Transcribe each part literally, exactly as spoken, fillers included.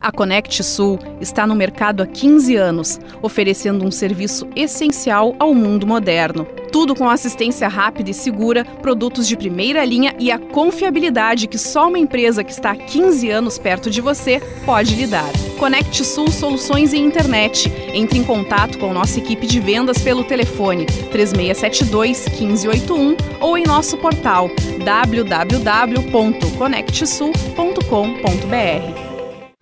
A Conect Sul está no mercado há quinze anos, oferecendo um serviço essencial ao mundo moderno. Tudo com assistência rápida e segura, produtos de primeira linha e a confiabilidade que só uma empresa que está há quinze anos perto de você pode lhe dar. Conect Sul Soluções em Internet. Entre em contato com nossa equipe de vendas pelo telefone três seis sete dois, um cinco oito um ou em nosso portal w w w ponto conect sul ponto com ponto b r.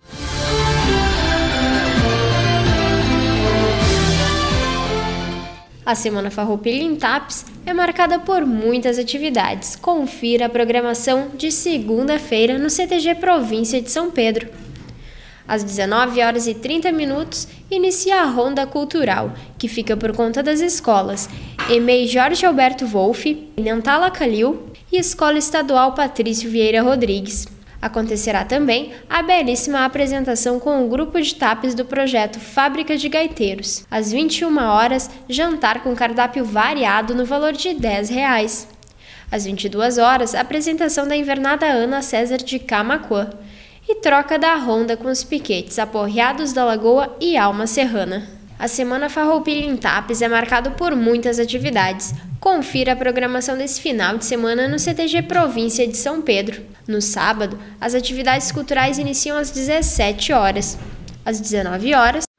A Semana Farroupilha em Tapes é marcada por muitas atividades. Confira a programação de segunda-feira no C T G Província de São Pedro. Às dezenove horas e trinta minutos, inicia a Ronda Cultural, que fica por conta das escolas E M E I Jorge Alberto Wolff, Nentala Calil e Escola Estadual Patrício Vieira Rodrigues. Acontecerá também a belíssima apresentação com o grupo de Tapes do projeto Fábrica de Gaiteiros. Às vinte e uma horas, jantar com cardápio variado no valor de dez reais. Às vinte e duas horas, apresentação da Invernada Ana César de Camaquã e troca da ronda com os piquetes Aporreados da Lagoa e Alma Serrana. A Semana Farroupilha em Tapes é marcado por muitas atividades. Confira a programação desse final de semana no C T G Província de São Pedro. No sábado, as atividades culturais iniciam às dezessete horas. Às dezenove horas,